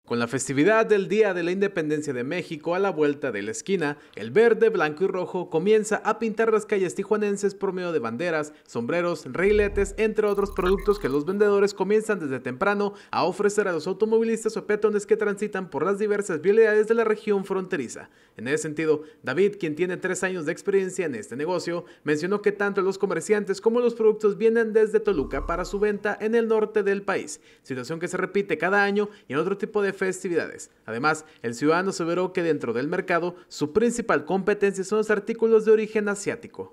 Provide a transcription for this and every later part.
Con la festividad del Día de la Independencia de México a la vuelta de la esquina, el verde, blanco y rojo comienza a pintar las calles tijuanenses por medio de banderas, sombreros, reiletes, entre otros productos que los vendedores comienzan desde temprano a ofrecer a los automovilistas o peatones que transitan por las diversas vialidades de la región fronteriza. En ese sentido, David, quien tiene 3 años de experiencia en este negocio, mencionó que tanto los comerciantes como los productos vienen desde Toluca para su venta en el norte del país, situación que se repite cada año y en otro tipo de festividades. Además, el ciudadano aseveró que dentro del mercado, su principal competencia son los artículos de origen asiático.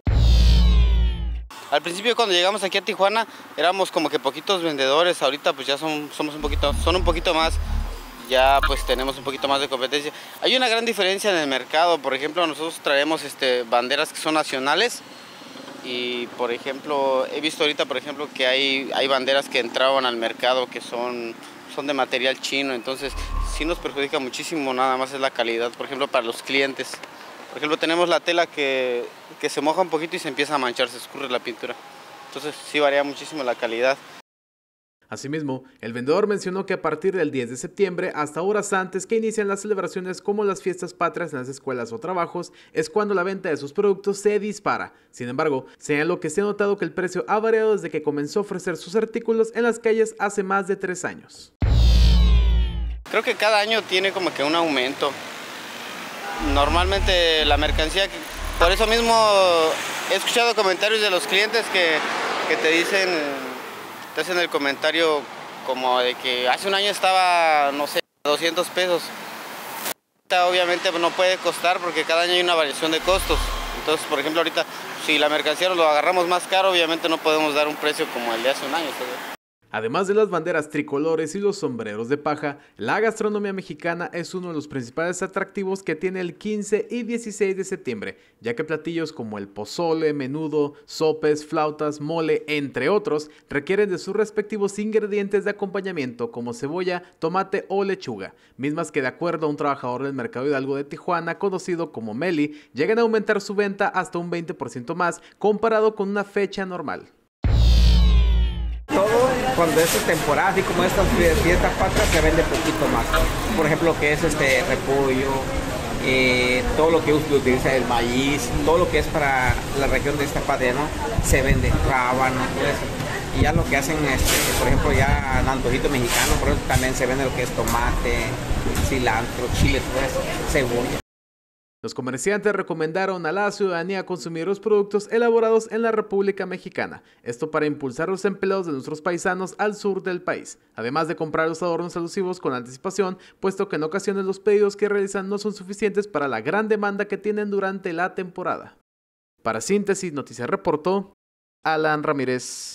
Al principio, cuando llegamos aquí a Tijuana, éramos como que poquitos vendedores. Ahorita pues ya son un poquito más. Ya pues tenemos un poquito más de competencia. Hay una gran diferencia en el mercado. Por ejemplo, nosotros traemos banderas que son nacionales. Y por ejemplo, he visto ahorita por ejemplo que hay banderas que entraban al mercado que son de material chino, entonces sí nos perjudica muchísimo, nada más es la calidad, por ejemplo para los clientes. Por ejemplo tenemos la tela que se moja un poquito y se empieza a manchar, se escurre la pintura, entonces sí varía muchísimo la calidad. Asimismo, el vendedor mencionó que a partir del 10 de septiembre hasta horas antes que inician las celebraciones como las fiestas patrias en las escuelas o trabajos, es cuando la venta de sus productos se dispara. Sin embargo, señaló que se ha notado que el precio ha variado desde que comenzó a ofrecer sus artículos en las calles hace más de 3 años. Creo que cada año tiene como que un aumento. Normalmente la mercancía, por eso mismo he escuchado comentarios de los clientes que te dicen... Te hacen el comentario como de que hace un año estaba, no sé, 200 pesos. Obviamente no puede costar porque cada año hay una variación de costos. Entonces, por ejemplo, ahorita si la mercancía lo agarramos más caro, obviamente no podemos dar un precio como el de hace un año, ¿sabes? Además de las banderas tricolores y los sombreros de paja, la gastronomía mexicana es uno de los principales atractivos que tiene el 15 y 16 de septiembre, ya que platillos como el pozole, menudo, sopes, flautas, mole, entre otros, requieren de sus respectivos ingredientes de acompañamiento como cebolla, tomate o lechuga, mismas que de acuerdo a un trabajador del mercado Hidalgo de Tijuana, conocido como Meli, llegan a aumentar su venta hasta un 20% más comparado con una fecha normal. Todo cuando es temporada, así como estas fiestas patrias, se vende poquito más. Por ejemplo, lo que es repollo, todo lo que utiliza el maíz, todo lo que es para la región de esta parte, ¿no? Se vende rábano, todo eso. Y ya lo que hacen, por ejemplo, ya en antojito mexicano, por eso también se vende lo que es tomate, cilantro, chile, todo eso, cebolla. Los comerciantes recomendaron a la ciudadanía consumir los productos elaborados en la República Mexicana, esto para impulsar los empleos de nuestros paisanos al sur del país, además de comprar los adornos alusivos con anticipación, puesto que en ocasiones los pedidos que realizan no son suficientes para la gran demanda que tienen durante la temporada. Para Síntesis Noticias reportó Alan Ramírez.